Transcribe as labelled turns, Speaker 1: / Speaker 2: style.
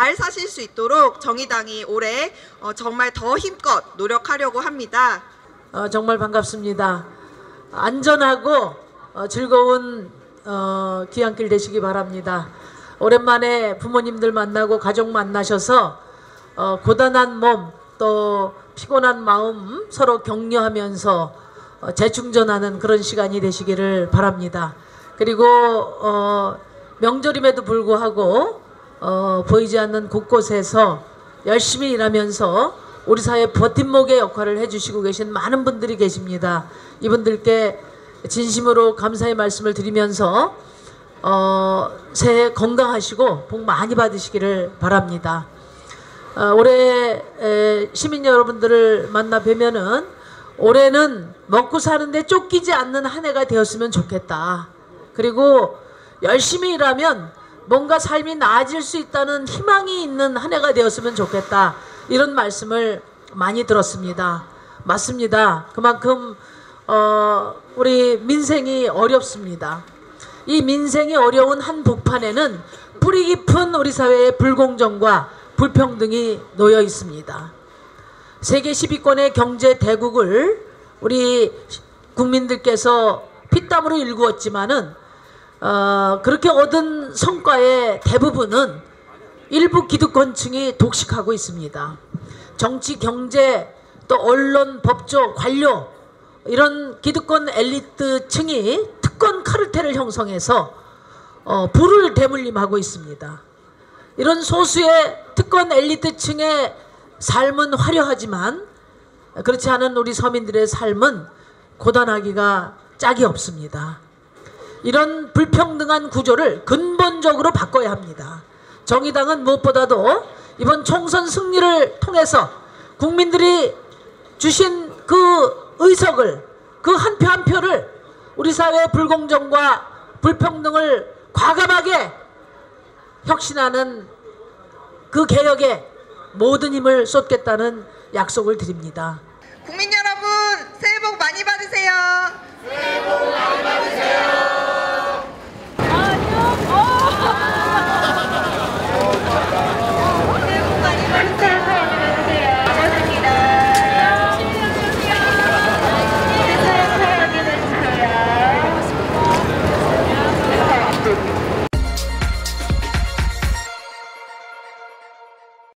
Speaker 1: 잘 사실 수 있도록 정의당이 올해 정말 더 힘껏 노력하려고 합니다.
Speaker 2: 정말 반갑습니다. 안전하고 즐거운 귀향길 되시기 바랍니다. 오랜만에 부모님들 만나고 가족 만나셔서 고단한 몸 또 피곤한 마음 서로 격려하면서 재충전하는 그런 시간이 되시기를 바랍니다. 그리고 명절임에도 불구하고 보이지 않는 곳곳에서 열심히 일하면서 우리 사회 버팀목의 역할을 해주시고 계신 많은 분들이 계십니다. 이분들께 진심으로 감사의 말씀을 드리면서 새해 건강하시고 복 많이 받으시기를 바랍니다. 올해 시민 여러분들을 만나 뵈면은 올해는 먹고 사는데 쫓기지 않는 한 해가 되었으면 좋겠다. 그리고 열심히 일하면 뭔가 삶이 나아질 수 있다는 희망이 있는 한 해가 되었으면 좋겠다. 이런 말씀을 많이 들었습니다. 맞습니다. 그만큼 우리 민생이 어렵습니다. 이 민생이 어려운 한복판에는 뿌리 깊은 우리 사회의 불공정과 불평등이 놓여 있습니다. 세계 10위권의 경제 대국을 우리 국민들께서 피땀으로 일구었지만은 그렇게 얻은 성과의 대부분은 일부 기득권층이 독식하고 있습니다. 정치, 경제, 또 언론, 법조, 관료 이런 기득권 엘리트층이 특권 카르텔을 형성해서 부를 대물림하고 있습니다. 이런 소수의 특권 엘리트층의 삶은 화려하지만 그렇지 않은 우리 서민들의 삶은 고단하기가 짝이 없습니다. 이런 불평등한 구조를 근본적으로 바꿔야 합니다. 정의당은 무엇보다도 이번 총선 승리를 통해서 국민들이 주신 그 의석을, 그 한 표 한 표를 우리 사회의 불공정과 불평등을 과감하게 혁신하는 그 개혁에 모든 힘을 쏟겠다는 약속을 드립니다.
Speaker 1: 국민 여러분, 새해 복 많이 받으세요.